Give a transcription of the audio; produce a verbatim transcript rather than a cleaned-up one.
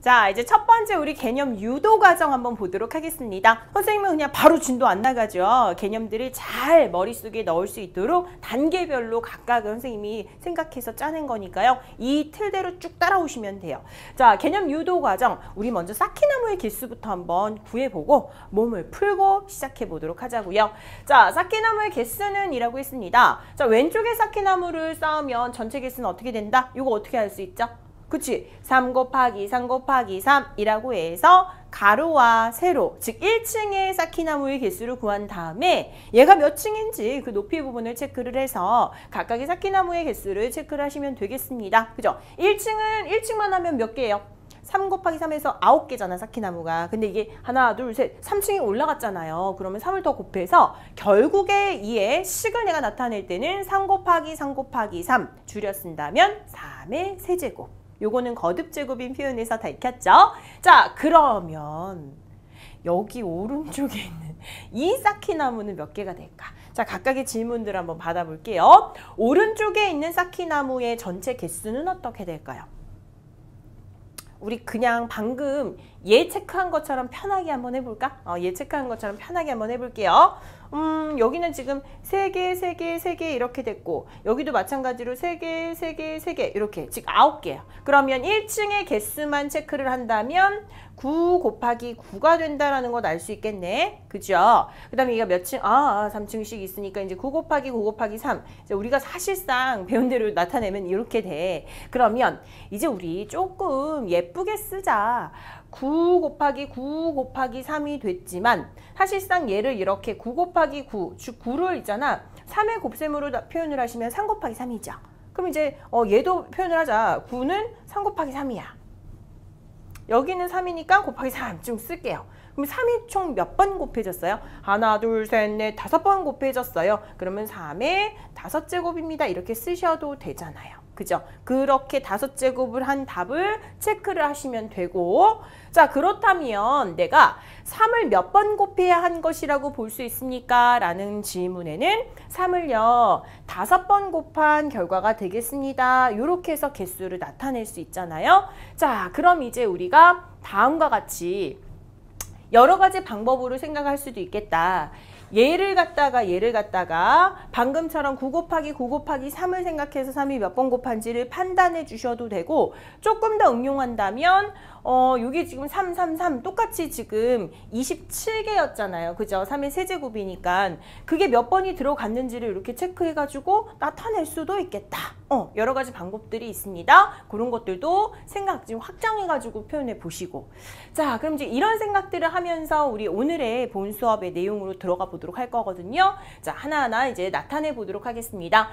자, 이제 첫 번째 우리 개념 유도 과정 한번 보도록 하겠습니다. 선생님은 그냥 바로 진도 안 나가죠. 개념들을 잘 머릿속에 넣을 수 있도록 단계별로 각각 선생님이 생각해서 짜낸 거니까요. 이 틀대로 쭉 따라오시면 돼요. 자, 개념 유도 과정. 우리 먼저 사키나무의 개수부터 한번 구해보고 몸을 풀고 시작해 보도록 하자고요. 자, 사키나무의 개수는 이라고 했습니다. 자, 왼쪽에 사키나무를 쌓으면 전체 개수는 어떻게 된다? 이거 어떻게 할 수 있죠? 그치? 삼 곱하기 삼 곱하기 삼이라고 해서 가로와 세로, 즉 일 층의 사키나무의 개수를 구한 다음에 얘가 몇 층인지 그 높이 부분을 체크를 해서 각각의 사키나무의 개수를 체크를 하시면 되겠습니다. 그죠? 일 층은 일 층만 하면 몇 개예요? 삼 곱하기 삼에서 아홉 개잖아, 사키나무가. 근데 이게 하나, 둘, 셋, 삼 층이 올라갔잖아요. 그러면 삼을 더 곱해서 결국에 이에 식을 내가 나타낼 때는 삼 곱하기 삼 곱하기 삼 줄여 쓴다면 삼의 세제곱. 요거는 거듭제곱인 표현에서 다 익혔죠? 자, 그러면 여기 오른쪽에 있는 이 사키나무는 몇 개가 될까? 자, 각각의 질문들 한번 받아볼게요. 오른쪽에 있는 사키나무의 전체 개수는 어떻게 될까요? 우리 그냥 방금 얘 체크한 것처럼 편하게 한번 해볼까? 어, 얘 체크한 것처럼 편하게 한번 해볼게요. 음, 여기는 지금 세 개, 세 개, 세 개 이렇게 됐고 여기도 마찬가지로 세 개, 세 개, 세 개 이렇게 즉 아홉 개예요. 그러면 일 층의 개수만 체크를 한다면 구 곱하기 구가 된다라는 걸 알 수 있겠네. 그죠? 그 다음에 얘가 몇 층? 아, 삼 층씩 있으니까 이제 구 곱하기 구 곱하기 삼. 이제 우리가 사실상 배운 대로 나타내면 이렇게 돼. 그러면 이제 우리 조금 예쁘게 쓰자. 구 곱하기 구 곱하기 삼이 됐지만 사실상 얘를 이렇게 구 곱하기 구, 즉 구를 있잖아. 삼의 곱셈으로 표현을 하시면 삼 곱하기 삼이죠. 그럼 이제 어, 얘도 표현을 하자. 구는 삼 곱하기 삼이야. 여기는 삼이니까 곱하기 삼 좀 쓸게요. 그럼 삼이 총 몇 번 곱해졌어요? 하나, 둘, 셋, 넷, 다섯 번 곱해졌어요. 그러면 삼의 다섯 제곱입니다. 이렇게 쓰셔도 되잖아요. 그죠? 그렇게 다섯 제곱을 한 답을 체크를 하시면 되고, 자, 그렇다면 내가 삼을 몇 번 곱해야 한 것이라고 볼 수 있습니까? 라는 질문에는 삼을요, 다섯 번 곱한 결과가 되겠습니다. 이렇게 해서 개수를 나타낼 수 있잖아요. 자, 그럼 이제 우리가 다음과 같이 여러 가지 방법으로 생각할 수도 있겠다. 얘를 갖다가 얘를 갖다가 방금처럼 구 곱하기 구 곱하기 삼을 생각해서 삼이 몇 번 곱한지를 판단해 주셔도 되고 조금 더 응용한다면 어, 여기 지금 삼, 삼, 삼 똑같이 지금 이십칠 개였잖아요. 그죠? 삼의 세제곱이니까 그게 몇 번이 들어갔는지를 이렇게 체크해가지고 나타낼 수도 있겠다. 어, 여러 가지 방법들이 있습니다. 그런 것들도 생각 좀 확장해가지고 표현해 보시고. 자, 그럼 이제 이런 생각들을 하면서 우리 오늘의 본 수업의 내용으로 들어가 보도록 할 거거든요. 자, 하나하나 이제 나타내 보도록 하겠습니다.